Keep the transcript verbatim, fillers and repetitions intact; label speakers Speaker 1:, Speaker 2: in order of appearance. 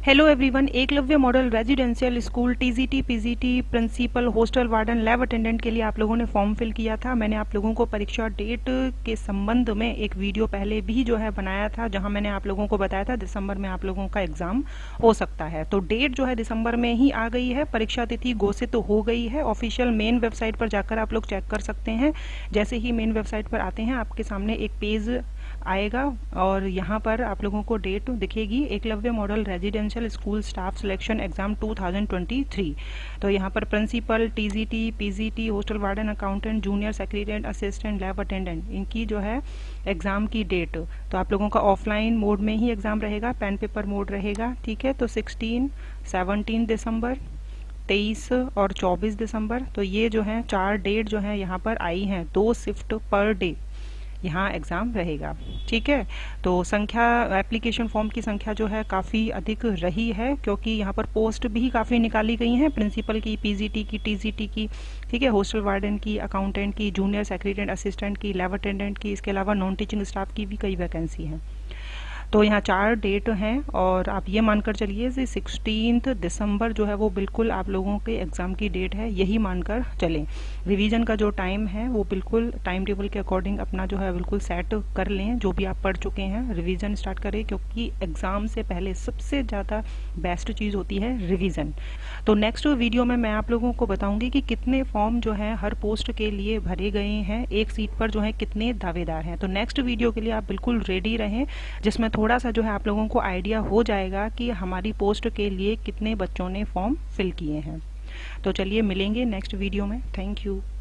Speaker 1: Hello everyone, Eklavya model residential school TGT, PGT, principal, hostel warden, lab attendant के लिए आप लोगों ने फॉर्म फिल किया था। मैंने आप लोगों को परीक्षा डेट के संबंध में एक वीडियो पहले भी जो है बनाया था, जहां मैंने आप लोगों को बताया था दिसंबर में आप लोगों का एग्जाम हो सकता है। तो डेट जो है दिसंबर में ही आ गई है, परीक्षा तिथि घोषित तो हो गई है। ऑफिशियल मेन वेबसाइट पर जाकर आप लोग चेक कर सकते हैं। जैसे ही मेन वेबसाइट पर आते हैं आपके सामने एक पेज आएगा और यहाँ पर आप लोगों को डेट दिखेगी, Eklavya model residential school staff selection exam two thousand twenty three. तो यहाँ पर principal, TGT, PGT, hostel warden, accountant, junior secretary, assistant, lab attendant, इनकी जो है एग्जाम की डेट, तो आप लोगों का ऑफलाइन मोड में ही एग्जाम रहेगा, पेन पेपर मोड रहेगा। ठीक है, तो सिक्सटीन, सेवनटीन दिसंबर, तेईस और चौबीस दिसंबर, तो ये जो है चार डेट जो है यहाँ पर आई हैं, दो शिफ्ट पर डे यहाँ एग्जाम रहेगा। ठीक है, तो संख्या, एप्लीकेशन फॉर्म की संख्या जो है काफ़ी अधिक रही है, क्योंकि यहाँ पर पोस्ट भी काफ़ी निकाली गई हैं, प्रिंसिपल की, पीजीटी की, टीजीटी की, ठीक है, हॉस्टल वार्डन की, अकाउंटेंट की, जूनियर सेक्रेटरी असिस्टेंट की, लैब अटेंडेंट की, इसके अलावा नॉन टीचिंग स्टाफ की भी कई वैकेंसी हैं। तो यहाँ चार डेट हैं और आप ये मानकर चलिए कि सिक्सटीन्थ दिसंबर जो है वो बिल्कुल आप लोगों के एग्ज़ाम की डेट है, यही मानकर चलें। रिवीजन का जो टाइम है वो बिल्कुल टाइम टेबल के अकॉर्डिंग अपना जो है बिल्कुल सेट कर लें। जो भी आप पढ़ चुके हैं रिवीजन स्टार्ट करें, क्योंकि एग्ज़ाम से पहले सबसे ज़्यादा बेस्ट चीज़ होती है रिवीजन। तो नेक्स्ट वीडियो में मैं आप लोगों को बताऊंगी कि कितने फॉर्म जो है हर पोस्ट के लिए भरे गए हैं, एक सीट पर जो है कितने दावेदार हैं। तो नेक्स्ट वीडियो के लिए आप बिल्कुल रेडी रहें, जिसमें थोड़ा सा जो है आप लोगों को आइडिया हो जाएगा कि हमारी पोस्ट के लिए कितने बच्चों ने फॉर्म फिल किए हैं। तो चलिए मिलेंगे नेक्स्ट वीडियो में। Thank you.